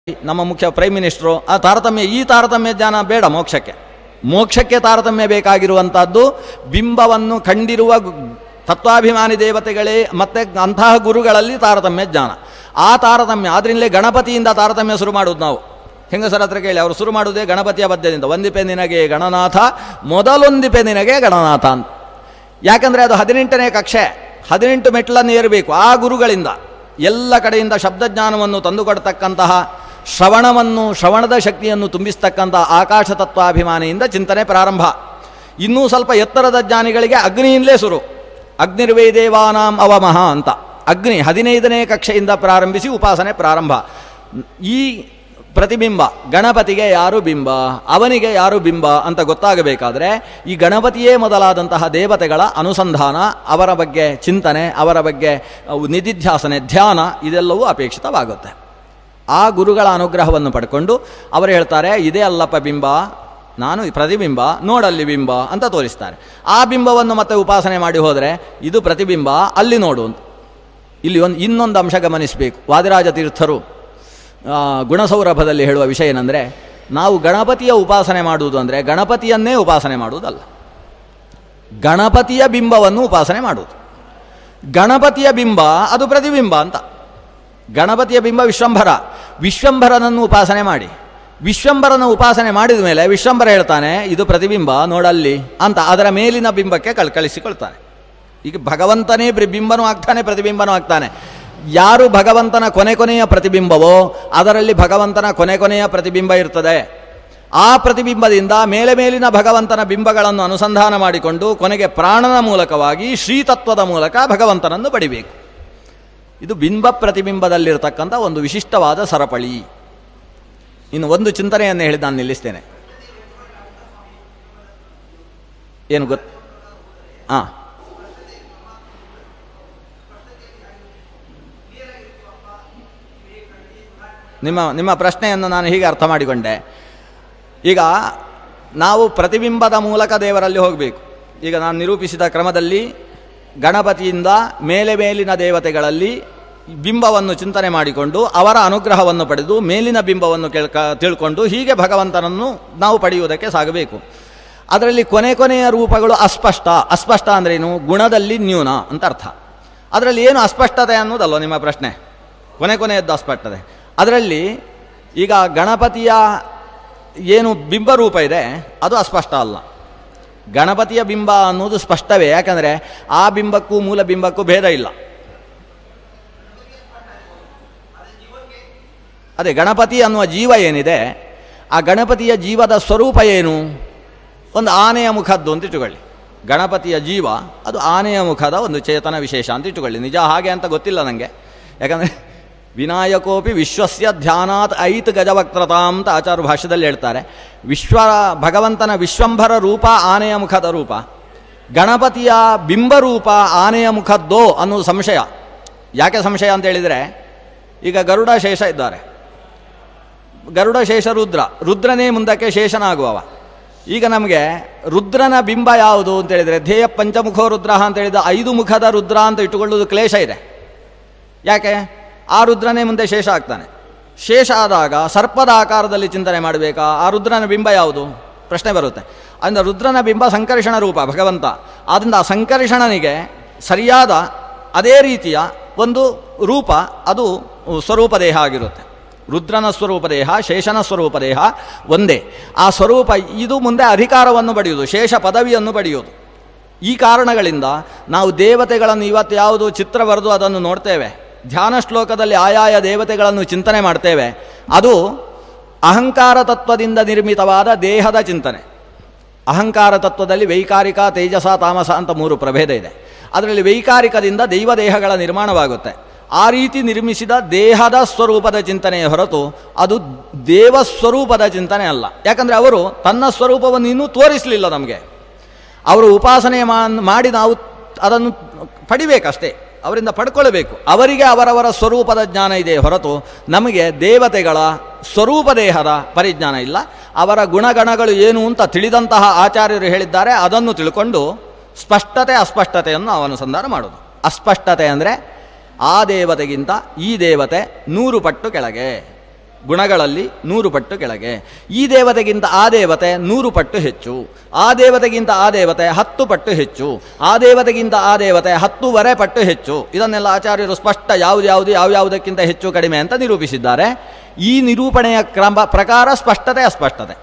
ನಮ್ಮ ಮುಖ್ಯ prime minister ಆ ತಾರತಮ್ಯ, ಈ ತಾರತಮ್ಯ ಜ್ಞಾನ ಬೇಡ ಮೋಕ್ಷಕ್ಕೆ ತಾರತಮ್ಯ ಬೇಕಾಗಿರುವಂಥದ್ದು ಬಿಂಬವನ್ನು ಕಂಡಿರುವ ತತ್ವಾಭಿಮಾನಿ ದೇವತೆಗಳೇ ಮತ್ತು ಅಂತಹ ಗುರುಗಳಲ್ಲಿ ತಾರತಮ್ಯ ಜ್ಞಾನ. ಆ ತಾರತಮ್ಯ ಆದ್ರಿಂದಲೇ ಗಣಪತಿಯಿಂದ ತಾರತಮ್ಯ ಶುರು ಮಾಡೋದು ನಾವು. ಹೆಂಗಸರ ಹತ್ರ ಕೇಳಿ, ಅವರು ಶುರು ಮಾಡೋದೇ ಗಣಪತಿಯ ಪದ್ಯದಿಂದ. ಒಂದಿಪೆ ನಿನಗೆ ಗಣನಾಥ, ಮೊದಲೊಂದಿಪೆ ನಿನಗೆ ಗಣನಾಥ ಅಂತ. ಯಾಕಂದರೆ ಅದು 18ನೇ ಕಕ್ಷೆ, 18 ಮೆಟ್ಲನ್ನು ಏರಬೇಕು. ಆ ಗುರುಗಳಿಂದ ಎಲ್ಲ ಕಡೆಯಿಂದ ಶಬ್ದಜ್ಞಾನವನ್ನು ತಂದುಕೊಡ್ತಕ್ಕಂತಹ ಶ್ರವಣದ ಶಕ್ತಿಯನ್ನು ತುಂಬಿಸ್ತಕ್ಕಂಥ ಆಕಾಶ ತತ್ವಾಭಿಮಾನಿಯಿಂದ ಚಿಂತನೆ ಪ್ರಾರಂಭ. ಇನ್ನೂ ಸ್ವಲ್ಪ ಎತ್ತರದ ಜ್ಞಾನಿಗಳಿಗೆ ಅಗ್ನಿಯಿಂದಲೇ ಶುರು. ಅಗ್ನಿರ್ವೇದೇವಾನಾಂ ಅವಮಃ ಅಂತ ಅಗ್ನಿ 15ನೇ ಕಕ್ಷೆಯಿಂದ ಪ್ರಾರಂಭಿಸಿ ಉಪಾಸನೆ ಪ್ರಾರಂಭ. ಈ ಪ್ರತಿಬಿಂಬ ಗಣಪತಿಗೆ ಯಾರು ಬಿಂಬ, ಅವನಿಗೆ ಯಾರು ಬಿಂಬ ಅಂತ ಗೊತ್ತಾಗಬೇಕಾದ್ರೆ ಈ ಗಣಪತಿಯೇ ಮೊದಲಾದಂತಹ ದೇವತೆಗಳ ಅನುಸಂಧಾನ, ಅವರ ಬಗ್ಗೆ ಚಿಂತನೆ, ಅವರ ಬಗ್ಗೆ ನಿಧಿಧ್ಯಾಸನೆ, ಧ್ಯಾನ ಇದೆಲ್ಲವೂ ಅಪೇಕ್ಷಿತವಾಗುತ್ತೆ. ಆ ಗುರುಗಳ ಅನುಗ್ರಹವನ್ನು ಪಡ್ಕೊಂಡು ಅವರು ಹೇಳ್ತಾರೆ, ಇದೇ ಅಲ್ಲಪ್ಪ ಬಿಂಬ, ನಾನು ಪ್ರತಿಬಿಂಬ, ನೋಡಲ್ಲಿ ಬಿಂಬ ಅಂತ ತೋರಿಸ್ತಾರೆ. ಆ ಬಿಂಬವನ್ನು ಮತ್ತೆ ಉಪಾಸನೆ ಮಾಡಿ ಹೋದರೆ ಇದು ಪ್ರತಿಬಿಂಬ, ಅಲ್ಲಿ ನೋಡು. ಇಲ್ಲಿ ಇನ್ನೊಂದು ಅಂಶ ಗಮನಿಸಬೇಕು. ವಾದಿರಾಜ ತೀರ್ಥರು ಗುಣಸೌರಭದಲ್ಲಿ ಹೇಳುವ ವಿಷಯ ಏನಂದರೆ, ನಾವು ಗಣಪತಿಯ ಉಪಾಸನೆ ಮಾಡುವುದು ಅಂದರೆ ಗಣಪತಿಯನ್ನೇ ಉಪಾಸನೆ ಮಾಡುವುದಲ್ಲ, ಗಣಪತಿಯ ಬಿಂಬವನ್ನು ಉಪಾಸನೆ ಮಾಡುವುದು. ಗಣಪತಿಯ ಬಿಂಬ ಅದು ಪ್ರತಿಬಿಂಬ ಅಂತ. ಗಣಪತಿಯ ಬಿಂಬ ವಿಶ್ವಂಭರನನ್ನು ಉಪಾಸನೆ ಮಾಡಿ, ವಿಶ್ವಂಭರನ ಉಪಾಸನೆ ಮಾಡಿದ ಮೇಲೆ ವಿಶ್ವಂಭರ ಹೇಳ್ತಾನೆ ಇದು ಪ್ರತಿಬಿಂಬ ನೋಡಲ್ಲಿ ಅಂತ, ಅದರ ಮೇಲಿನ ಬಿಂಬಕ್ಕೆ ಕಳಿಸಿಕೊಳ್ತಾನೆ. ಈಗ ಭಗವಂತನೇ ಬಿಂಬನೂ ಆಗ್ತಾನೆ, ಪ್ರತಿಬಿಂಬನೂ ಆಗ್ತಾನೆ. ಯಾರು ಭಗವಂತನ ಕೊನೆಯ ಪ್ರತಿಬಿಂಬವೋ ಅದರಲ್ಲಿ ಭಗವಂತನ ಕೊನೆಯ ಪ್ರತಿಬಿಂಬ ಇರ್ತದೆ. ಆ ಪ್ರತಿಬಿಂಬದಿಂದ ಮೇಲಿನ ಭಗವಂತನ ಬಿಂಬಗಳನ್ನು ಅನುಸಂಧಾನ ಮಾಡಿಕೊಂಡು ಕೊನೆಗೆ ಪ್ರಾಣನ ಮೂಲಕವಾಗಿ ಶ್ರೀತತ್ವದ ಮೂಲಕ ಭಗವಂತನನ್ನು ಪಡಿಬೇಕು. ಇದು ಬಿಂಬ ಪ್ರತಿಬಿಂಬದಲ್ಲಿರ್ತಕ್ಕಂಥ ಒಂದು ವಿಶಿಷ್ಟವಾದ ಸರಪಳಿ. ಇನ್ನು ಒಂದು ಚಿಂತನೆಯನ್ನು ಹೇಳಿ ನಾನು ನಿಲ್ಲಿಸ್ತೇನೆ. ಏನು ಹಾಂ, ನಿಮ್ಮ ಪ್ರಶ್ನೆಯನ್ನು ನಾನು ಹೀಗೆ ಅರ್ಥ ಮಾಡಿಕೊಂಡೆ. ಈಗ ನಾವು ಪ್ರತಿಬಿಂಬದ ಮೂಲಕ ದೇವರಲ್ಲಿ ಹೋಗಬೇಕು. ಈಗ ನಾನು ನಿರೂಪಿಸಿದ ಕ್ರಮದಲ್ಲಿ ಗಣಪತಿಯಿಂದ ಮೇಲಿನ ದೇವತೆಗಳಲ್ಲಿ ಬಿಂಬವನ್ನು ಚಿಂತನೆ ಮಾಡಿಕೊಂಡು ಅವರ ಅನುಗ್ರಹವನ್ನು ಪಡೆದು ಮೇಲಿನ ಬಿಂಬವನ್ನು ತಿಳ್ಕೊಂಡು ಹೀಗೆ ಭಗವಂತನನ್ನು ನಾವು ಪಡೆಯುವುದಕ್ಕೆ ಸಾಗಬೇಕು. ಅದರಲ್ಲಿ ಕೊನೆಯ ರೂಪಗಳು ಅಸ್ಪಷ್ಟ ಅಂದ್ರೇನು? ಗುಣದಲ್ಲಿ ನ್ಯೂನ ಅಂತ ಅರ್ಥ. ಅದರಲ್ಲಿ ಏನು ಅಸ್ಪಷ್ಟತೆ ಅನ್ನೋದಲ್ವ ನಿಮ್ಮ ಪ್ರಶ್ನೆ? ಕೊನೆಯದ್ದು ಅಸ್ಪಷ್ಟತೆ. ಅದರಲ್ಲಿ ಈಗ ಗಣಪತಿಯ ಏನು ಬಿಂಬರೂಪ ಇದೆ ಅದು ಅಸ್ಪಷ್ಟ ಅಲ್ಲ. ಗಣಪತಿಯ ಬಿಂಬ ಅನ್ನೋದು ಸ್ಪಷ್ಟವೇ. ಯಾಕಂದರೆ ಆ ಬಿಂಬಕ್ಕೂ ಮೂಲ ಬಿಂಬಕ್ಕೂ ಭೇದ ಇಲ್ಲ. ಅದೇ ಗಣಪತಿ ಅನ್ನುವ ಜೀವ ಏನಿದೆ, ಆ ಗಣಪತಿಯ ಜೀವದ ಸ್ವರೂಪ ಏನು? ಒಂದು ಆನೆಯ ಮುಖದ್ದು ಅಂತ ಇಟ್ಟುಕೊಳ್ಳಿ. ಗಣಪತಿಯ ಜೀವ ಅದು ಆನೆಯ ಮುಖದ ಒಂದು ಚೇತನ ವಿಶೇಷ ಅಂತ ಇಟ್ಟುಕೊಳ್ಳಿ. ನಿಜ ಹಾಗೆ ಅಂತ ಗೊತ್ತಿಲ್ಲ ನನಗೆ. ಯಾಕಂದರೆ ವಿನಾಯಕೋಪಿ ವಿಶ್ವಸ್ಯ ಧ್ಯಾನಾತ್ ಐತ್ ಗಜವಕ್ತ್ರತಾ ಅಂತ ಆಚಾರ್ಯ ಭಾಷ್ಯದಲ್ಲಿ ಹೇಳ್ತಾರೆ. ಭಗವಂತನ ವಿಶ್ವಂಭರ ರೂಪ ಆನೆಯ ಮುಖದ ರೂಪ, ಗಣಪತಿಯ ಬಿಂಬರೂಪ ಆನೆಯ ಮುಖದ್ದೋ ಅನ್ನೋದು ಸಂಶಯ. ಯಾಕೆ ಸಂಶಯ ಅಂತ ಹೇಳಿದರೆ, ಈಗ ಗರುಡ ಶೇಷ ಇದ್ದಾರೆ, ಗರುಡ ಶೇಷ ರುದ್ರನೇ ಮುಂದಕ್ಕೆ ಶೇಷನಾಗುವವ. ಈಗ ನಮಗೆ ರುದ್ರನ ಬಿಂಬ ಯಾವುದು ಅಂತ ಹೇಳಿದರೆ, ಧ್ಯೇಯ ಪಂಚಮುಖೋ ರುದ್ರ ಅಂತ ಹೇಳಿದ 5 ಮುಖದ ರುದ್ರ ಅಂತ ಇಟ್ಟುಕೊಳ್ಳೋದು ಕ್ಲೇಶ ಇದೆ. ಯಾಕೆ? ಆ ರುದ್ರನೇ ಮುಂದೆ ಶೇಷ ಆಗ್ತಾನೆ. ಶೇಷ ಆದಾಗ ಸರ್ಪದ ಆಕಾರದಲ್ಲಿ ಚಿಂತನೆ ಮಾಡಬೇಕಾ? ಆ ರುದ್ರನ ಬಿಂಬ ಯಾವುದು? ಪ್ರಶ್ನೆ ಬರುತ್ತೆ. ಅದರಿಂದ ರುದ್ರನ ಬಿಂಬ ಸಂಕರ್ಷಣ ರೂಪ ಭಗವಂತ. ಆದ್ದರಿಂದ ಆ ಸಂಕರ್ಷಣನಿಗೆ ಸರಿಯಾದ ಅದೇ ರೀತಿಯ ಒಂದು ರೂಪ, ಅದು ಸ್ವರೂಪ ದೇಹ ಆಗಿರುತ್ತೆ. ರುದ್ರನ ಸ್ವರೂಪ ದೇಹ, ಶೇಷನ ಸ್ವರೂಪ ದೇಹ ಒಂದೇ. ಆ ಸ್ವರೂಪ ಇದು ಮುಂದೆ ಅಧಿಕಾರವನ್ನು ಪಡೆಯುವುದು, ಶೇಷ ಪದವಿಯನ್ನು ಪಡೆಯುವುದು. ಈ ಕಾರಣಗಳಿಂದ ನಾವು ದೇವತೆಗಳನ್ನು ಇವತ್ತು ಯಾವುದು ಚಿತ್ರ ಬರೆದು ಅದನ್ನು ನೋಡ್ತೇವೆ, ಧ್ಯಾನ ಶ್ಲೋಕದಲ್ಲಿ ಆಯಾಯ ದೇವತೆಗಳನ್ನು ಚಿಂತನೆ ಮಾಡ್ತೇವೆ, ಅದು ಅಹಂಕಾರ ತತ್ವದಿಂದ ನಿರ್ಮಿತವಾದ ದೇಹದ ಚಿಂತನೆ. ಅಹಂಕಾರ ತತ್ವದಲ್ಲಿ ವೈಕಾರಿಕ, ತೇಜಸ, ತಾಮಸ ಅಂತ 3 ಪ್ರಭೇದ ಇದೆ. ಅದರಲ್ಲಿ ವೈಕಾರಿಕದಿಂದ ದೈವದೇಹಗಳ ನಿರ್ಮಾಣವಾಗುತ್ತೆ. ಆ ರೀತಿ ನಿರ್ಮಿಸಿದ ದೇಹದ ಸ್ವರೂಪದ ಚಿಂತನೆಯ ಹೊರತು ಅದು ದೇವಸ್ವರೂಪದ ಚಿಂತನೆ ಅಲ್ಲ. ಯಾಕಂದರೆ ಅವರು ತನ್ನ ಸ್ವರೂಪವನ್ನು ಇನ್ನೂ ತೋರಿಸಲಿಲ್ಲ ನಮಗೆ. ಅವರು ಉಪಾಸನೆ ಮಾಡಿ ನಾವು ಅದನ್ನು ಪಡಿಬೇಕಷ್ಟೇ, ಅವರಿಂದ ಪಡ್ಕೊಳ್ಬೇಕು. ಅವರಿಗೆ ಅವರವರ ಸ್ವರೂಪದ ಜ್ಞಾನ ಇದೆ ಹೊರತು ನಮಗೆ ದೇವತೆಗಳ ಸ್ವರೂಪ ದೇಹದ ಪರಿಜ್ಞಾನ ಇಲ್ಲ. ಅವರ ಗುಣಗಣಗಳು ಏನು ಅಂತ ತಿಳಿದಂತಹ ಆಚಾರ್ಯರು ಹೇಳಿದ್ದಾರೆ. ಅದನ್ನು ತಿಳ್ಕೊಂಡು ಸ್ಪಷ್ಟತೆ ಅಸ್ಪಷ್ಟತೆಯನ್ನು ಅನುಸಂಧಾನ ಮಾಡೋದು. ಅಸ್ಪಷ್ಟತೆ ಅಂದರೆ ಆ ದೇವತೆಗಿಂತ ಈ ದೇವತೆ 100 ಪಟ್ಟು ಕೆಳಗೆ, ಗುಣಗಳಲ್ಲಿ 100 ಪಟ್ಟು ಕೆಳಗೆ. ಈ ದೇವತೆಗಿಂತ ಆ ದೇವತೆ 100 ಪಟ್ಟು ಹೆಚ್ಚು, ಆ ದೇವತೆಗಿಂತ ಆ ದೇವತೆ 10 ಪಟ್ಟು ಹೆಚ್ಚು, ಆ ದೇವತೆಗಿಂತ ಆ ದೇವತೆ 10 ಪಟ್ಟು ಹೆಚ್ಚು. ಇದನ್ನೆಲ್ಲ ಆಚಾರ್ಯರು ಸ್ಪಷ್ಟ ಯಾವ್ಯಾವುದಕ್ಕಿಂತ ಹೆಚ್ಚು ಕಡಿಮೆ ಅಂತ ನಿರೂಪಿಸಿದ್ದಾರೆ. ಈ ನಿರೂಪಣೆಯ ಪ್ರಕಾರ ಸ್ಪಷ್ಟತೆ ಅಸ್ಪಷ್ಟತೆ.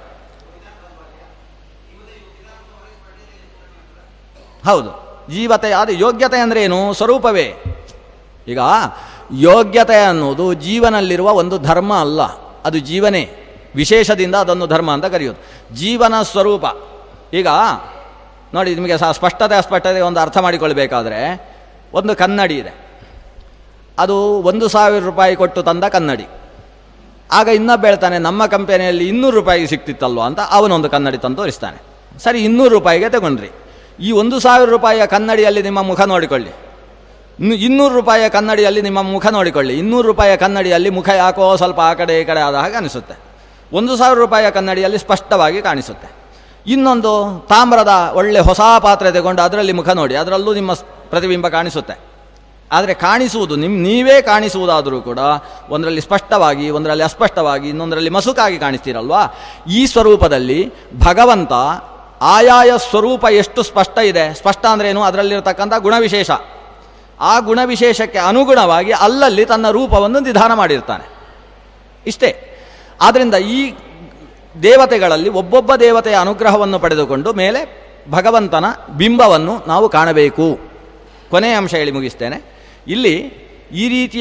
ಹೌದು, ಜೀವತೆ ಅದು ಯೋಗ್ಯತೆ ಅಂದರೆ ಏನು? ಸ್ವರೂಪವೇ. ಈಗ ಯೋಗ್ಯತೆ ಅನ್ನೋದು ಜೀವನಲ್ಲಿರುವ ಒಂದು ಧರ್ಮ ಅಲ್ಲ, ಅದು ಜೀವನೇ. ವಿಶೇಷದಿಂದ ಅದನ್ನು ಧರ್ಮ ಅಂತ ಕರೆಯೋದು. ಜೀವನ ಸ್ವರೂಪ. ಈಗ ನೋಡಿ, ನಿಮಗೆ ಸ್ಪಷ್ಟತೆ ಅಸ್ಪಷ್ಟತೆ ಒಂದು ಅರ್ಥ ಮಾಡಿಕೊಳ್ಬೇಕಾದ್ರೆ, ಒಂದು ಕನ್ನಡಿ ಇದೆ, ಅದು 1,000 ರೂಪಾಯಿ ಕೊಟ್ಟು ತಂದ ಕನ್ನಡಿ. ಆಗ ಇನ್ನೊಬ್ಬ ಹೇಳ್ತಾನೆ, ನಮ್ಮ ಕಂಪನಿಯಲ್ಲಿ 200 ರೂಪಾಯಿಗೆ ಸಿಕ್ತಿತ್ತಲ್ವ ಅಂತ ಅವನೊಂದು ಕನ್ನಡಿ ತಂದು ತೋರಿಸ್ತಾನೆ. ಸರಿ, 200 ರೂಪಾಯಿಗೆ ತಗೊಂಡ್ರಿ. ಈ 1,000 ರೂಪಾಯಿಯ ಕನ್ನಡಿಯಲ್ಲಿ ನಿಮ್ಮ ಮುಖ ನೋಡಿಕೊಳ್ಳಿ, 200 ರೂಪಾಯಿಯ ಕನ್ನಡಿಯಲ್ಲಿ ನಿಮ್ಮ ಮುಖ ನೋಡಿಕೊಳ್ಳಿ. 200 ರೂಪಾಯಿಯ ಕನ್ನಡಿಯಲ್ಲಿ ಮುಖ ಯಾಕೋ ಸ್ವಲ್ಪ ಆ ಕಡೆ ಈ ಕಡೆ ಆದ ಹಾಗೆ ಕಾಣಿಸುತ್ತೆ. 1,000 ರೂಪಾಯಿಯ ಕನ್ನಡಿಯಲ್ಲಿ ಸ್ಪಷ್ಟವಾಗಿ ಕಾಣಿಸುತ್ತೆ. ಇನ್ನೊಂದು ತಾಮ್ರದ ಒಳ್ಳೆ ಹೊಸ ಪಾತ್ರೆ ತಗೊಂಡು ಅದರಲ್ಲಿ ಮುಖ ನೋಡಿ, ಅದರಲ್ಲೂ ನಿಮ್ಮ ಪ್ರತಿಬಿಂಬ ಕಾಣಿಸುತ್ತೆ. ಆದರೆ ಕಾಣಿಸುವುದು ನೀವೇ ಕಾಣಿಸುವುದಾದರೂ ಕೂಡ ಒಂದರಲ್ಲಿ ಸ್ಪಷ್ಟವಾಗಿ, ಒಂದರಲ್ಲಿ ಅಸ್ಪಷ್ಟವಾಗಿ, ಇನ್ನೊಂದರಲ್ಲಿ ಮಸುಕಾಗಿ ಕಾಣಿಸ್ತೀರಲ್ವಾ? ಈ ಸ್ವರೂಪದಲ್ಲಿ ಭಗವಂತ ಆಯಾಯ ಸ್ವರೂಪ ಎಷ್ಟು ಸ್ಪಷ್ಟ ಇದೆ. ಸ್ಪಷ್ಟ ಅಂದ್ರೇನು? ಅದರಲ್ಲಿರತಕ್ಕಂಥ ಗುಣವಿಶೇಷ, ಆ ಗುಣವಿಶೇಷಕ್ಕೆ ಅನುಗುಣವಾಗಿ ಅಲ್ಲಲ್ಲಿ ತನ್ನ ರೂಪವನ್ನು ನಿಧಾನ ಮಾಡಿರ್ತಾನೆ. ಇಷ್ಟೇ. ಆದ್ದರಿಂದ ಈ ದೇವತೆಗಳಲ್ಲಿ ಒಬ್ಬೊಬ್ಬ ದೇವತೆಯ ಅನುಗ್ರಹವನ್ನು ಪಡೆದುಕೊಂಡು ಮೇಲೆ ಭಗವಂತನ ಬಿಂಬವನ್ನು ನಾವು ಕಾಣಬೇಕು. ಕೊನೆಯ ಅಂಶ ಹೇಳಿ ಮುಗಿಸ್ತೇನೆ. ಇಲ್ಲಿ ಈ ರೀತಿಯ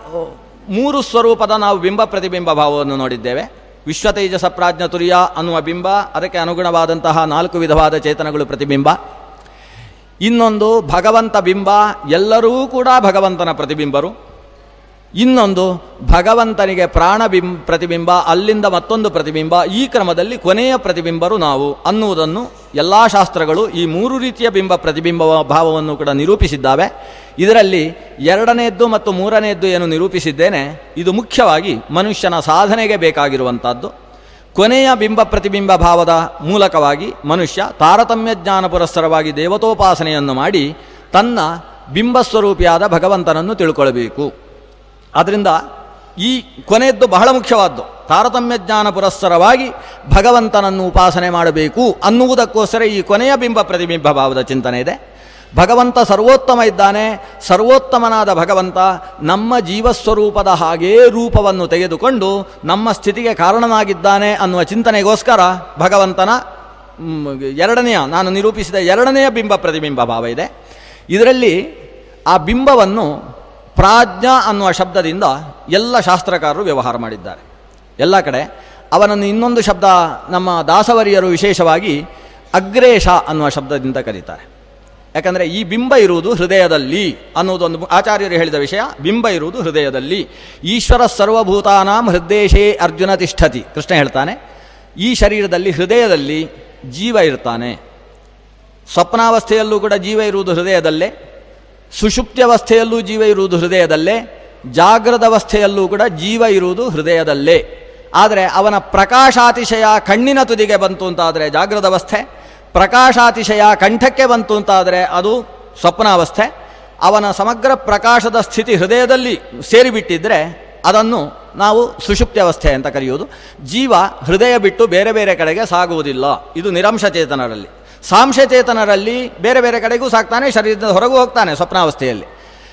3 ಸ್ವರೂಪದ ನಾವು ಬಿಂಬ ಪ್ರತಿಬಿಂಬ ಭಾವವನ್ನು ನೋಡಿದ್ದೇವೆ. ವಿಶ್ವತೇಜಸ ಪ್ರಾಜ್ಞ ತುರ್ಯ ಅನ್ನುವ ಬಿಂಬ, ಅದಕ್ಕೆ ಅನುಗುಣವಾದಂತಹ 4 ವಿಧವಾದ ಚೇತನಗಳು ಪ್ರತಿಬಿಂಬ. ಇನ್ನೊಂದು ಭಗವಂತ ಬಿಂಬ, ಎಲ್ಲರೂ ಕೂಡ ಭಗವಂತನ ಪ್ರತಿಬಿಂಬರು. ಇನ್ನೊಂದು ಭಗವಂತನಿಗೆ ಪ್ರತಿಬಿಂಬ, ಅಲ್ಲಿಂದ ಮತ್ತೊಂದು ಪ್ರತಿಬಿಂಬ, ಈ ಕ್ರಮದಲ್ಲಿ ಕೊನೆಯ ಪ್ರತಿಬಿಂಬರು ನಾವು ಅನ್ನುವುದನ್ನು ಎಲ್ಲ ಶಾಸ್ತ್ರಗಳು ಈ 3 ರೀತಿಯ ಬಿಂಬ ಪ್ರತಿಬಿಂಬ ಭಾವವನ್ನು ಕೂಡ ನಿರೂಪಿಸಿದ್ದಾವೆ. ಇದರಲ್ಲಿ 2ನೇದ್ದು ಮತ್ತು 3ನೇದ್ದು ಏನು ನಿರೂಪಿಸಿದ್ದೇನೆ, ಇದು ಮುಖ್ಯವಾಗಿ ಮನುಷ್ಯನ ಸಾಧನೆಗೆ ಬೇಕಾಗಿರುವಂಥದ್ದು. ಕೊನೆಯ ಬಿಂಬ ಪ್ರತಿಬಿಂಬ ಭಾವದ ಮೂಲಕವಾಗಿ ಮನುಷ್ಯ ತಾರತಮ್ಯ ಜ್ಞಾನ ಪುರಸ್ಸರವಾಗಿ ದೇವತೋಪಾಸನೆಯನ್ನು ಮಾಡಿ ತನ್ನ ಬಿಂಬಸ್ವರೂಪಿಯಾದ ಭಗವಂತನನ್ನು ತಿಳ್ಕೊಳ್ಬೇಕು. ಆದ್ದರಿಂದ ಈ ಕೊನೆಯದ್ದು ಬಹಳ ಮುಖ್ಯವಾದ್ದು. ತಾರತಮ್ಯ ಜ್ಞಾನ ಪುರಸ್ಸರವಾಗಿ ಭಗವಂತನನ್ನು ಉಪಾಸನೆ ಮಾಡಬೇಕು ಅನ್ನುವುದಕ್ಕೋಸ್ಕರ ಈ ಕೊನೆಯ ಬಿಂಬ ಪ್ರತಿಬಿಂಬ ಭಾವದ ಚಿಂತನೆ ಇದೆ. ಭಗವಂತ ಸರ್ವೋತ್ತಮ ಇದ್ದಾನೆ. ಸರ್ವೋತ್ತಮನಾದ ಭಗವಂತ ನಮ್ಮ ಜೀವಸ್ವರೂಪದ ಹಾಗೇ ರೂಪವನ್ನು ತೆಗೆದುಕೊಂಡು ನಮ್ಮ ಸ್ಥಿತಿಗೆ ಕಾರಣನಾಗಿದ್ದಾನೆ ಅನ್ನುವ ಚಿಂತನೆಗೋಸ್ಕರ ಭಗವಂತನ ನಾನು ನಿರೂಪಿಸಿದ 2ನೆಯ ಬಿಂಬ ಪ್ರತಿಬಿಂಬ ಭಾವ ಇದೆ. ಇದರಲ್ಲಿ ಆ ಬಿಂಬವನ್ನು ಪ್ರಾಜ್ಞಾ ಅನ್ನುವ ಶಬ್ದದಿಂದ ಎಲ್ಲ ಶಾಸ್ತ್ರಕಾರರು ವ್ಯವಹಾರ ಮಾಡಿದ್ದಾರೆ. ಎಲ್ಲ ಕಡೆ ಅವನನ್ನು ಇನ್ನೊಂದು ಶಬ್ದ ನಮ್ಮ ದಾಸವರಿಯರು ವಿಶೇಷವಾಗಿ ಅಗ್ರೇಶ ಅನ್ನುವ ಶಬ್ದದಿಂದ ಕರೀತಾರೆ. ಯಾಕಂದರೆ ಈ ಬಿಂಬ ಇರುವುದು ಹೃದಯದಲ್ಲಿ ಅನ್ನುವುದೊಂದು ಆಚಾರ್ಯರು ಹೇಳಿದ ವಿಷಯ. ಬಿಂಬ ಇರುವುದು ಹೃದಯದಲ್ಲಿ. ಈಶ್ವರ ಸರ್ವಭೂತಾನಾಂ ಹೃದ್ದೇಶೇ ಅರ್ಜುನ ತಿಷ್ಠತಿ. ಕೃಷ್ಣ ಹೇಳ್ತಾನೆ, ಈ ಶರೀರದಲ್ಲಿ ಹೃದಯದಲ್ಲಿ ಜೀವ ಇರ್ತಾನೆ. ಸ್ವಪ್ನಾವಸ್ಥೆಯಲ್ಲೂ ಕೂಡ ಜೀವ ಇರುವುದು ಹೃದಯದಲ್ಲೇ, ಸುಷುಪ್ತ್ಯವಸ್ಥೆಯಲ್ಲೂ ಜೀವ ಇರುವುದು ಹೃದಯದಲ್ಲೇ, ಜಾಗೃತಾವಸ್ಥೆಯಲ್ಲೂ ಕೂಡ ಜೀವ ಇರುವುದು ಹೃದಯದಲ್ಲೇ. ಆದರೆ ಅವನ ಪ್ರಕಾಶಾತಿಶಯ ಕಣ್ಣಿನ ತುದಿಗೆ ಬಂತು ಅಂತಾದರೆ ಜಾಗೃತಾವಸ್ಥೆ, ಪ್ರಕಾಶಾತಿಶಯ ಕಂಠಕ್ಕೆ ಬಂತು ಅಂತಾದರೆ ಅದು ಸ್ವಪ್ನಾವಸ್ಥೆ. ಅವನ ಸಮಗ್ರ ಪ್ರಕಾಶದ ಸ್ಥಿತಿ ಹೃದಯದಲ್ಲಿ ಸೇರಿಬಿಟ್ಟಿದ್ದರೆ ಅದನ್ನು ನಾವು ಸುಷುಪ್ತ್ಯವಸ್ಥೆ ಅಂತ ಕರೆಯುವುದು. ಜೀವ ಹೃದಯ ಬಿಟ್ಟು ಬೇರೆ ಬೇರೆ ಕಡೆಗೆ ಸಾಗುವುದಿಲ್ಲ. ಇದು ನಿರಂಶಚೇತನರಲ್ಲಿ. ಸಾಂಶಚೇತನರಲ್ಲಿ ಬೇರೆ ಬೇರೆ ಕಡೆಗೂ ಸಾಗ್ತಾನೆ, ಶರೀರದ ಹೊರಗೂ ಹೋಗ್ತಾನೆ ಸ್ವಪ್ನಾವಸ್ಥೆಯಲ್ಲಿ.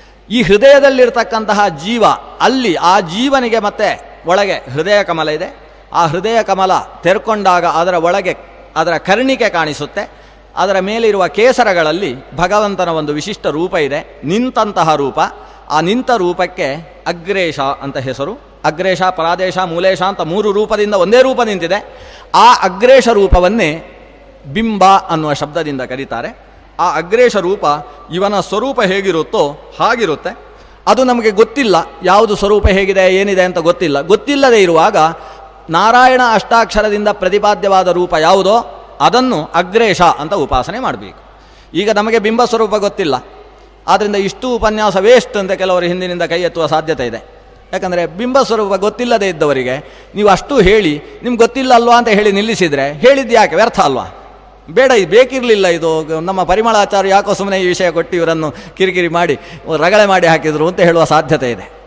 ಈ ಹೃದಯದಲ್ಲಿರ್ತಕ್ಕಂತಹ ಜೀವ, ಅಲ್ಲಿ ಆ ಜೀವನಿಗೆ ಮತ್ತೆ ಒಳಗೆ ಹೃದಯ ಕಮಲ ಇದೆ. ಆ ಹೃದಯ ಕಮಲ ತೆರ್ಕೊಂಡಾಗ ಅದರ ಒಳಗೆ ಅದರ ಕರ್ಣಿಕೆ ಕಾಣಿಸುತ್ತೆ. ಅದರ ಮೇಲಿರುವ ಕೇಸರಗಳಲ್ಲಿ ಭಗವಂತನ ಒಂದು ವಿಶಿಷ್ಟ ರೂಪ ಇದೆ, ನಿಂತಹ ರೂಪ. ಆ ನಿಂತ ರೂಪಕ್ಕೆ ಅಗ್ರೇಶ ಅಂತ ಹೆಸರು. ಅಗ್ರೇಶ, ಪ್ರಾದೇಶ, ಮೂಲೇಶ ಅಂತ 3 ರೂಪದಿಂದ ಒಂದೇ ರೂಪ ನಿಂತಿದೆ. ಆ ಅಗ್ರೇಶ ರೂಪವನ್ನೇ ಬಿಂಬ ಅನ್ನುವ ಶಬ್ದದಿಂದ ಕರೀತಾರೆ. ಆ ಅಗ್ರೇಶ ರೂಪ ಇವನ ಸ್ವರೂಪ ಹೇಗಿರುತ್ತೋ ಹಾಗಿರುತ್ತೆ. ಅದು ನಮಗೆ ಗೊತ್ತಿಲ್ಲ, ಯಾವುದು ಸ್ವರೂಪ ಹೇಗಿದೆ ಏನಿದೆ ಅಂತ ಗೊತ್ತಿಲ್ಲ. ಗೊತ್ತಿಲ್ಲದೆ ಇರುವಾಗ ನಾರಾಯಣ ಅಷ್ಟಾಕ್ಷರದಿಂದ ಪ್ರತಿಪಾದ್ಯವಾದ ರೂಪ ಯಾವುದೋ ಅದನ್ನು ಅಗ್ರೇಶ ಅಂತ ಉಪಾಸನೆ ಮಾಡಬೇಕು. ಈಗ ನಮಗೆ ಬಿಂಬ ಸ್ವರೂಪ ಗೊತ್ತಿಲ್ಲ, ಆದ್ದರಿಂದ ಇಷ್ಟು ಉಪನ್ಯಾಸ ವೇಸ್ಟ್ ಅಂತ ಕೆಲವರು ಹಿಂದಿನಿಂದ ಕೈ ಎತ್ತುವ ಸಾಧ್ಯತೆ ಇದೆ. ಯಾಕಂದರೆ ಬಿಂಬ ಸ್ವರೂಪ ಗೊತ್ತಿಲ್ಲದೆ ಇದ್ದವರಿಗೆ ನೀವು ಅಷ್ಟು ಹೇಳಿ ನಿಮ್ಗೆ ಗೊತ್ತಿಲ್ಲ ಅಲ್ವಾ ಅಂತ ಹೇಳಿ ನಿಲ್ಲಿಸಿದರೆ ಹೇಳಿದ್ದು ಯಾಕೆ, ವ್ಯರ್ಥ ಅಲ್ವಾ? ಬೇಡ, ಇದು ಬೇಕಿರಲಿಲ್ಲ. ಇದು ನಮ್ಮ ಪರಿಮಳಾಚಾರ್ಯ ಯಾಕೋ ಸುಮ್ಮನೆ ಈ ವಿಷಯ ಕೊಟ್ಟು ಇವರನ್ನು ಕಿರಿಕಿರಿ ಮಾಡಿ ರಗಳೆ ಮಾಡಿ ಹಾಕಿದರು ಅಂತ ಹೇಳುವ ಸಾಧ್ಯತೆ ಇದೆ.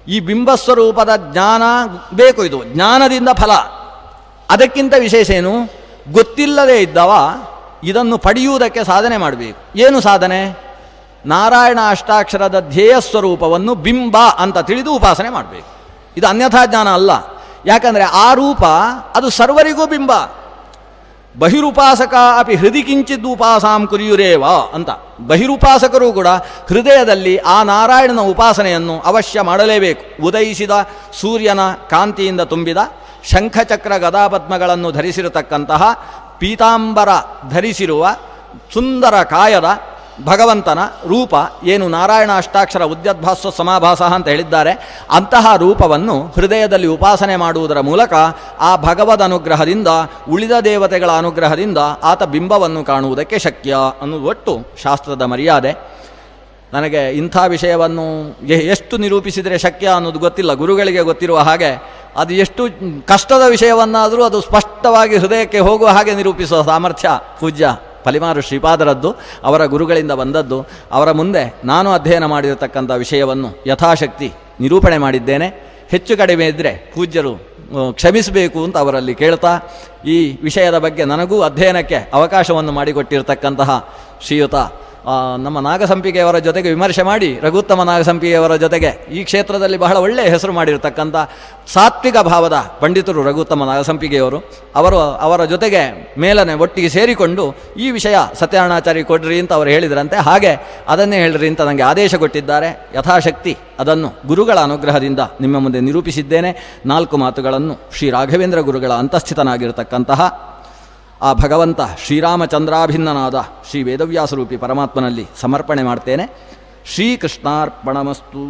ಈ ಬಿಂಬಸ್ವರೂಪದ ಜ್ಞಾನ ಬೇಕು. ಇದು ಜ್ಞಾನದಿಂದ ಫಲ. ಅದಕ್ಕಿಂತ ವಿಶೇಷ ಏನು, ಗೊತ್ತಿಲ್ಲದೇ ಇದ್ದವ ಇದನ್ನು ಪಡೆಯುವುದಕ್ಕೆ ಸಾಧನೆ ಮಾಡಬೇಕು. ಏನು ಸಾಧನೆ? ನಾರಾಯಣ ಅಷ್ಟಾಕ್ಷರದ ಧ್ಯೇಯ ಸ್ವರೂಪವನ್ನು ಬಿಂಬ ಅಂತ ತಿಳಿದು ಉಪಾಸನೆ ಮಾಡಬೇಕು. ಇದು ಅನ್ಯಥಾ ಜ್ಞಾನ ಅಲ್ಲ. ಯಾಕಂದರೆ ಆ ರೂಪ ಅದು ಸರ್ವರಿಗೂ ಬಿಂಬ. ಬಹಿರುಪಾಸಕ ಅಪಿ ಹೃದಯ ಕಿಂಚಿದ್ ಉಪಾಸಾಂ ಕುರಿಯುರೇವ ಅಂತ. ಬಹಿರುಪಾಸಕರು ಕೂಡ ಹೃದಯದಲ್ಲಿ ಆ ನಾರಾಯಣನ ಉಪಾಸನೆಯನ್ನು ಅವಶ್ಯ ಮಾಡಲೇಬೇಕು. ಉದಯಿಸಿದ ಸೂರ್ಯನ ಕಾಂತಿಯಿಂದ ತುಂಬಿದ ಶಂಖಚಕ್ರ ಗದಾಪದ್ಮಗಳನ್ನು ಧರಿಸಿರತಕ್ಕಂತಹ ಪೀತಾಂಬರ ಧರಿಸಿರುವ ಸುಂದರ ಕಾಯದ ಭಗವಂತನ ರೂಪ ಏನು ನಾರಾಯಣ ಅಷ್ಟಾಕ್ಷರ ಉದ್ಯದ್ಭಾಸ್ವ ಸಮಾಭಾಸ ಅಂತ ಹೇಳಿದ್ದಾರೆ, ಅಂತಹ ರೂಪವನ್ನು ಹೃದಯದಲ್ಲಿ ಉಪಾಸನೆ ಮಾಡುವುದರ ಮೂಲಕ ಆ ಭಗವದ್ ಅನುಗ್ರಹದಿಂದ, ಉಳಿದ ದೇವತೆಗಳ ಅನುಗ್ರಹದಿಂದ ಆತ ಬಿಂಬವನ್ನು ಕಾಣುವುದಕ್ಕೆ ಶಕ್ಯ ಅನ್ನೋದು ಒಟ್ಟು ಶಾಸ್ತ್ರದ ಮರ್ಯಾದೆ. ನನಗೆ ಇಂಥ ವಿಷಯವನ್ನು ಎಷ್ಟು ನಿರೂಪಿಸಿದರೆ ಶಕ್ಯ ಅನ್ನೋದು ಗೊತ್ತಿಲ್ಲ. ಗುರುಗಳಿಗೆ ಗೊತ್ತಿರುವ ಹಾಗೆ ಅದು ಎಷ್ಟು ಕಷ್ಟದ ವಿಷಯವನ್ನಾದರೂ ಅದು ಸ್ಪಷ್ಟವಾಗಿ ಹೃದಯಕ್ಕೆ ಹೋಗುವ ಹಾಗೆ ನಿರೂಪಿಸುವ ಸಾಮರ್ಥ್ಯ ಪೂಜ್ಯ ಫಲಿಮಾರು ಶ್ರೀಪಾದರದ್ದು, ಅವರ ಗುರುಗಳಿಂದ ಬಂದದ್ದು. ಅವರ ಮುಂದೆ ನಾನು ಅಧ್ಯಯನ ಮಾಡಿರತಕ್ಕಂಥ ವಿಷಯವನ್ನು ಯಥಾಶಕ್ತಿ ನಿರೂಪಣೆ ಮಾಡಿದ್ದೇನೆ. ಹೆಚ್ಚು ಕಡಿಮೆ ಇದ್ದರೆ ಪೂಜ್ಯರು ಕ್ಷಮಿಸಬೇಕು ಅಂತ ಅವರಲ್ಲಿ ಕೇಳ್ತಾ, ಈ ವಿಷಯದ ಬಗ್ಗೆ ನನಗೂ ಅಧ್ಯಯನಕ್ಕೆ ಅವಕಾಶವನ್ನು ಮಾಡಿಕೊಟ್ಟಿರತಕ್ಕಂತಹ ಶ್ರೀಯುತ ನಮ್ಮ ನಾಗಸಂಪಿಗೆಯವರ ಜೊತೆಗೆ ವಿಮರ್ಶೆ ಮಾಡಿ, ರಘುತ್ತಮ ನಾಗಸಂಪಿಗೆಯವರ ಜೊತೆಗೆ ಈ ಕ್ಷೇತ್ರದಲ್ಲಿ ಬಹಳ ಒಳ್ಳೆಯ ಹೆಸರು ಮಾಡಿರ್ತಕ್ಕಂಥ ಸಾತ್ವಿಕ ಭಾವದ ಪಂಡಿತರು ರಘುತ್ತಮ ನಾಗಸಂಪಿಗೆಯವರು. ಅವರ ಜೊತೆಗೆ ಮೇಲನೆ ಒಟ್ಟಿಗೆ ಸೇರಿಕೊಂಡು ಈ ವಿಷಯ ಸತ್ಯನಾರಾಯಣಾಚಾರ್ಯ ಕೊಡ್ರಿ ಅಂತ ಅವರು ಹೇಳಿದ್ರಂತೆ. ಹಾಗೆ ಅದನ್ನೇ ಹೇಳ್ರಿ ಅಂತ ನನಗೆ ಆದೇಶ ಕೊಟ್ಟಿದ್ದಾರೆ. ಯಥಾಶಕ್ತಿ ಅದನ್ನು ಗುರುಗಳ ಅನುಗ್ರಹದಿಂದ ನಿಮ್ಮ ಮುಂದೆ ನಿರೂಪಿಸಿದ್ದೇನೆ. 4 ಮಾತುಗಳನ್ನು ಶ್ರೀ ರಾಘವೇಂದ್ರ ಗುರುಗಳ ಅಂತಸ್ಥಿತನಾಗಿರತಕ್ಕಂತಹ ಆ ಭಗವಂತ ಶ್ರೀರಾಮಚಂದ್ರಾಭಿನ್ನನಾದ ಶ್ರೀ ವೇದವ್ಯಾಸರೂಪಿ ಪರಮಾತ್ಮನಲ್ಲಿ ಸಮರ್ಪಣೆ ಮಾಡ್ತೇನೆ. ಶ್ರೀಕೃಷ್ಣಾರ್ಪಣಮಸ್ತು.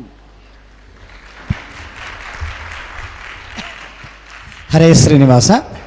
ಹರೇ ಶ್ರೀನಿವಾಸ.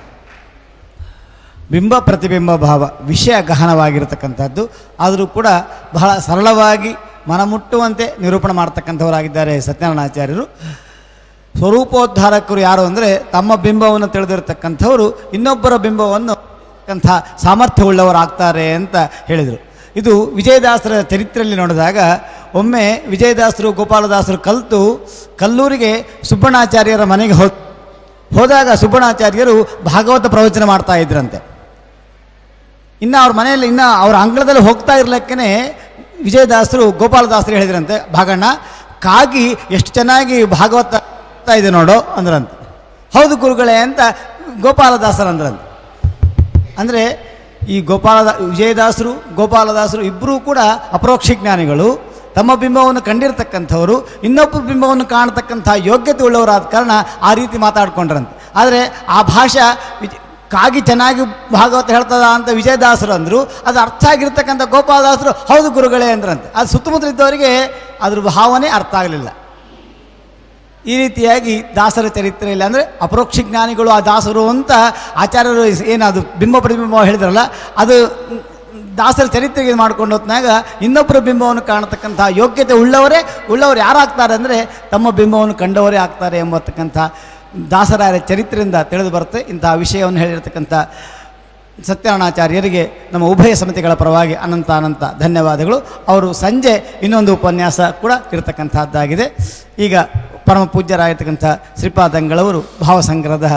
ಬಿಂಬ ಪ್ರತಿಬಿಂಬ ಭಾವ ವಿಷಯ ಗಹನವಾಗಿರತಕ್ಕಂಥದ್ದು, ಆದರೂ ಕೂಡ ಬಹಳ ಸರಳವಾಗಿ ಮನಮುಟ್ಟುವಂತೆ ನಿರೂಪಣೆ ಮಾಡ್ತಕ್ಕಂಥವರಾಗಿದ್ದಾರೆ ಸತ್ಯನಾರಾಯಣಾಚಾರ್ಯರು. ಸ್ವರೂಪೋದ್ಧಾರಕರು ಯಾರು ಅಂದರೆ ತಮ್ಮ ಬಿಂಬವನ್ನು ತಿಳಿದಿರತಕ್ಕಂಥವರು ಇನ್ನೊಬ್ಬರ ಬಿಂಬವನ್ನು ಸಾಮರ್ಥ್ಯವುಳ್ಳವರಾಗ್ತಾರೆ ಅಂತ ಹೇಳಿದರು. ಇದು ವಿಜಯದಾಸರ ಚರಿತ್ರೆಯಲ್ಲಿ ನೋಡಿದಾಗ, ಒಮ್ಮೆ ವಿಜಯದಾಸರು ಗೋಪಾಲದಾಸರು ಕಲ್ಲೂರಿಗೆ ಸುಬ್ಬಣ್ಣಾಚಾರ್ಯರ ಮನೆಗೆ ಹೋದಾಗ ಸುಬ್ಬಣ್ಣಾಚಾರ್ಯರು ಭಾಗವತ ಪ್ರವಚನ ಮಾಡ್ತಾ ಇದ್ರಂತೆ. ಇನ್ನು ಅವ್ರ ಮನೆಯಲ್ಲಿ ಅವ್ರ ಅಂಗಳದಲ್ಲಿ ಹೋಗ್ತಾ ಇರ್ಲಿಕ್ಕೇ ವಿಜಯದಾಸರು ಗೋಪಾಲದಾಸರು ಹೇಳಿದ್ರಂತೆ, ಭಾಗಣ್ಣ ಕಾಗಿ ಎಷ್ಟು ಚೆನ್ನಾಗಿ ಭಾಗವತ ಇದೆ ನೋಡು ಅಂದ್ರಂತೆ. ಹೌದು ಗುರುಗಳೇ ಅಂತ ಗೋಪಾಲದಾಸರು ಅಂದ್ರಂತೆ. ಅಂದರೆ ಈ ವಿಜಯದಾಸರು ಗೋಪಾಲದಾಸರು ಇಬ್ಬರೂ ಕೂಡ ಅಪರೋಕ್ಷ ಜ್ಞಾನಿಗಳು. ತಮ್ಮ ಬಿಂಬವನ್ನು ಕಂಡಿರ್ತಕ್ಕಂಥವರು, ಇನ್ನೊಬ್ಬರ ಬಿಂಬವನ್ನು ಕಾಣತಕ್ಕಂಥ ಯೋಗ್ಯತೆ ಉಳ್ಳವರಾದ ಕಾರಣ ಆ ರೀತಿ ಮಾತಾಡ್ಕೊಂಡ್ರಂತೆ. ಆದರೆ ಆ ಭಾಷಾ ಕಾಗಿ ಚೆನ್ನಾಗಿ ಭಾಗವತ ಹೇಳ್ತದ ಅಂತ ವಿಜಯದಾಸರು ಅಂದರು. ಅದು ಅರ್ಥ ಆಗಿರ್ತಕ್ಕಂಥ ಗೋಪಾಲದಾಸರು ಹೌದು ಗುರುಗಳೇ ಅಂದ್ರಂತೆ. ಅದು ಸುತ್ತಮುತ್ತ ಇದ್ದವರಿಗೆ ಅದ್ರ ಭಾವನೆ ಅರ್ಥ ಆಗಲಿಲ್ಲ. ಈ ರೀತಿಯಾಗಿ ದಾಸರ ಚರಿತ್ರೆಯಲ್ಲಿ ಅಂದರೆ ಅಪರೋಕ್ಷ ಜ್ಞಾನಿಗಳು ಆ ದಾಸರು ಅಂತ ಆಚಾರ್ಯರು ಏನದು ಬಿಂಬ ಪ್ರತಿಬಿಂಬ ಹೇಳಿದ್ರಲ್ಲ, ಅದು ದಾಸರ ಚರಿತ್ರೆಗೆ ಮಾಡ್ಕೊಂಡು ಹೊತ್ನಾಗ ಇನ್ನೊಬ್ಬರ ಬಿಂಬವನ್ನು ಕಾಣತಕ್ಕಂಥ ಯೋಗ್ಯತೆ ಉಳ್ಳವರು ಯಾರಾಗ್ತಾರೆ ಅಂದರೆ ತಮ್ಮ ಬಿಂಬವನ್ನು ಕಂಡವರೇ ಆಗ್ತಾರೆ ಎಂಬತಕ್ಕಂಥ ದಾಸರಾಯರ ಚರಿತ್ರೆಯಿಂದ ತಿಳಿದು ಬರುತ್ತೆ. ಇಂಥ ವಿಷಯವನ್ನು ಹೇಳಿರ್ತಕ್ಕಂಥ ಸತ್ಯನಾರಾಯಣಾಚಾರ್ಯರಿಗೆ ನಮ್ಮ ಉಭಯ ಸಮಿತಿಗಳ ಪರವಾಗಿ ಅನಂತ ಧನ್ಯವಾದಗಳು. ಅವರು ಸಂಜೆ ಇನ್ನೊಂದು ಉಪನ್ಯಾಸ ಕೂಡ ಇರತಕ್ಕಂಥದ್ದಾಗಿದೆ. ಈಗ ಪರಮ ಪೂಜ್ಯರಾಗಿರ್ತಕ್ಕಂಥ ಶ್ರೀಪಾದಂಗಳವರು ಭಾವಸಂಗ್ರಹದ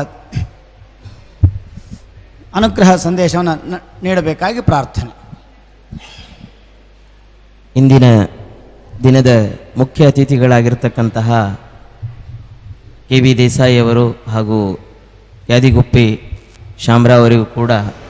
ಅನುಗ್ರಹ ಸಂದೇಶವನ್ನು ನೀಡಬೇಕಾಗಿ ಪ್ರಾರ್ಥನೆ. ಇಂದಿನ ದಿನದ ಮುಖ್ಯ ಅತಿಥಿಗಳಾಗಿರ್ತಕ್ಕಂತಹ ಕೆ ವಿ ದೇಸಾಯಿ ಅವರು ಹಾಗೂ ಯಾದಿಗುಪ್ಪಿ ಶಾಮರಾವ್ ಅವರಿಗೂ ಕೂಡ